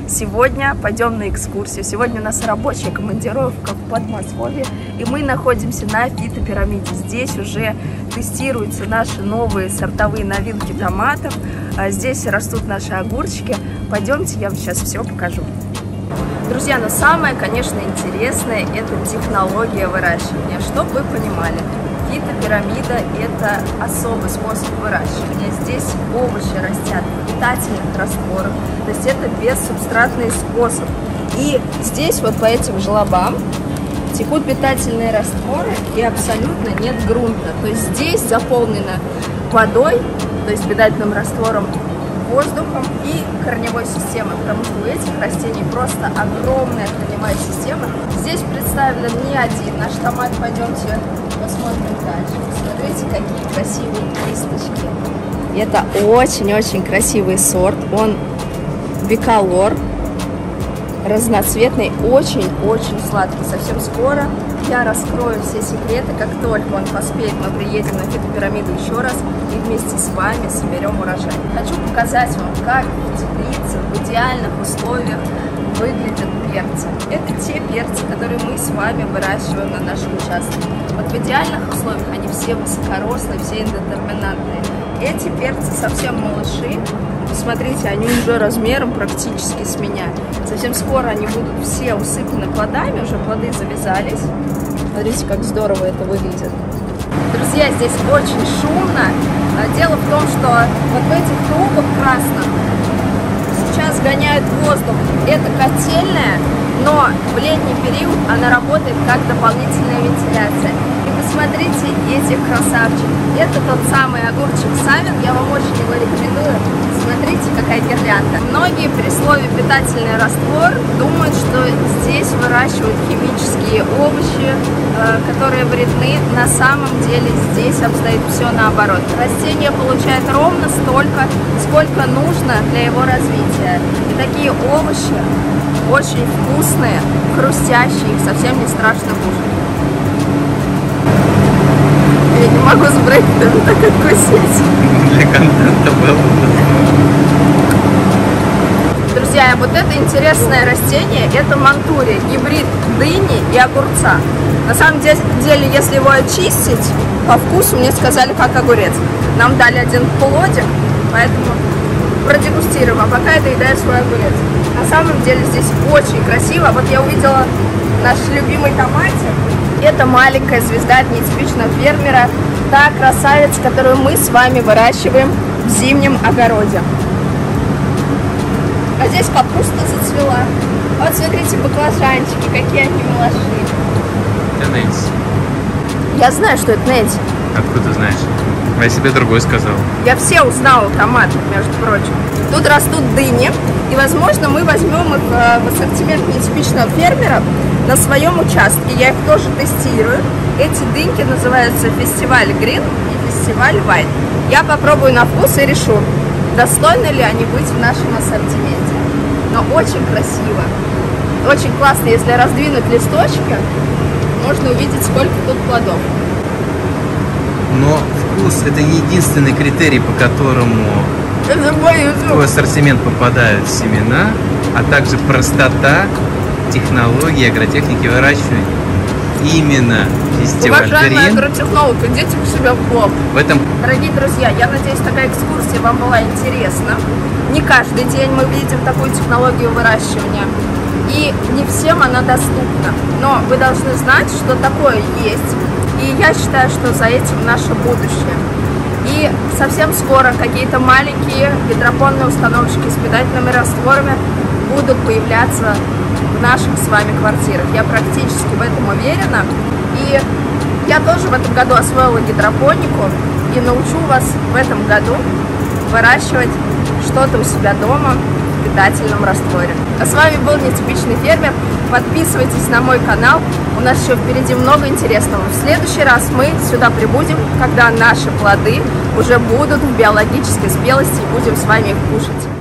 Сегодня пойдем на экскурсию. Сегодня у нас рабочая командировка в Подмосковье, и мы находимся на фитопирамиде. Здесь уже тестируются наши новые сортовые новинки томатов. Здесь растут наши огурчики. Пойдемте, я вам сейчас все покажу. Друзья, но самое, конечно, интересное – это технология выращивания. Чтобы вы понимали, фитопирамида – это особый способ выращивания. Здесь овощи растят в питательных растворах, то есть это бессубстратный способ. И здесь вот по этим желобам текут питательные растворы и абсолютно нет грунта. То есть здесь заполнено водой, то есть питательным раствором, воздухом и корневой системой, потому что у этих растений просто огромная корневая система. Здесь представлен не один наш томат. Пойдемте посмотрим дальше. Смотрите, какие красивые кисточки. Это очень-очень красивый сорт. Он биколор, разноцветный, очень-очень сладкий. Совсем скоро я раскрою все секреты. Как только он поспеет, мы приедем на фитопирамиду еще раз и вместе с вами соберем урожай. Хочу показать вам, как в теплице в идеальных условиях выглядят перцы. Это те перцы, которые мы с вами выращиваем на нашем участке. Вот в идеальных условиях они все высокорослые, все индетерминантные. Эти перцы совсем малыши. Посмотрите, они уже размером практически с меня. Совсем скоро они будут все усыпаны плодами, уже плоды завязались. Смотрите, как здорово это выглядит. Друзья, здесь очень шумно. Дело в том, что вот в этих трубах красных сейчас гоняют воздух. Это котельная, но в летний период она работает как дополнительная вентиляция. И посмотрите этих красавчиков. Это тот самый огурчик Савин, я вам очень его рекомендую. Смотрите, какая гирлянда. Многие при слове питательный раствор думают, что здесь выращивают химические овощи, которые вредны. На самом деле здесь обстоит все наоборот. Растение получает ровно столько, сколько нужно для его развития. И такие овощи очень вкусные, хрустящие, их совсем не страшно кушать. Я не могу с брекетами так откусить. Для контента было. Друзья, вот это интересное растение, это мантурия, гибрид дыни и огурца. На самом деле, если его очистить, по вкусу мне сказали, как огурец. Нам дали один плодик, поэтому продегустируем, а пока я доедаю свой огурец. На самом деле здесь очень красиво. Вот я увидела наш любимый томатик. Это маленькая звезда от нетипичного фермера, та красавица, которую мы с вами выращиваем в зимнем огороде. А здесь капуста зацвела. Вот смотрите, баклажанчики, какие они малыши. Это Нэнси. Я знаю, что это Нэнси. Откуда знаешь? Я себе другой сказал. Я все узнала томаты, между прочим. Тут растут дыни, и, возможно, мы возьмем их в ассортимент нетипичного фермера на своем участке. Я их тоже тестирую. Эти дыньки называются фестиваль Green и фестиваль White. Я попробую на вкус и решу, достойны ли они быть в нашем ассортименте. Но очень красиво. Очень классно, если раздвинуть листочки, можно увидеть, сколько тут плодов. Но вкус – это не единственный критерий, по которому в твой ассортимент попадают семена, а также простота технологии агротехники выращивания. Именно фестиваль Уважаемая Green. агротехнолог, идите к себе в блог. В этом... Дорогие друзья, я надеюсь, такая экскурсия вам была интересна. Не каждый день мы видим такую технологию выращивания, и не всем она доступна. Но вы должны знать, что такое есть, и я считаю, что за этим наше будущее. И совсем скоро какие-то маленькие гидропонные установочки с питательными растворами будут появляться в наших с вами квартирах. Я практически в этом уверена. И я тоже в этом году освоила гидропонику и научу вас в этом году выращивать что-то у себя дома в питательном растворе. А с вами был Нетипичный фермер. Подписывайтесь на мой канал. У нас еще впереди много интересного. В следующий раз мы сюда прибудем, когда наши плоды уже будут в биологической спелости, и будем с вами их кушать.